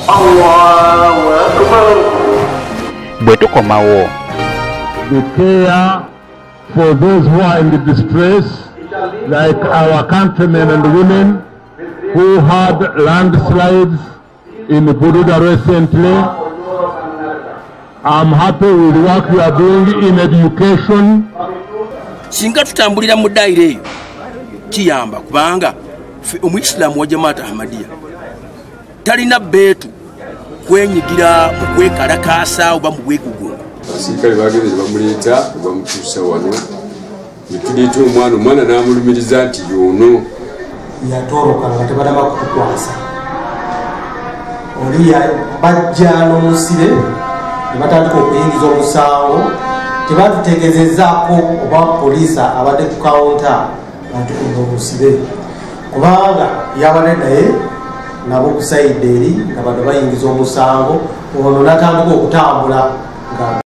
Bwetukomawo. The care for those who are in the distress, like our countrymen and women who had landslides in Buruda recently. I'm happy with what you are doing in education. Singa tutambulira mu daire eyo kiyamba kubanga omuislamu wa jamaata Ahmadiyya talina beetu kwenyigira mu kwekalakaasa oba mu bwegugungo. Abasirikale bageze bamuleeta bamutuusa wano netuleeta omwana n'amulumiriza nti y'ono yatoroka nga tebadama kutukwasa oli bajja n'omusire ne batandika okuyingiza omusango tebatutegezezaako oba poliisi abadde ku kawunta batukunga omusibe kubanga yabadde naye nabo kusayidde eri nga bano bayingiza omusango ono natandika okutambula nga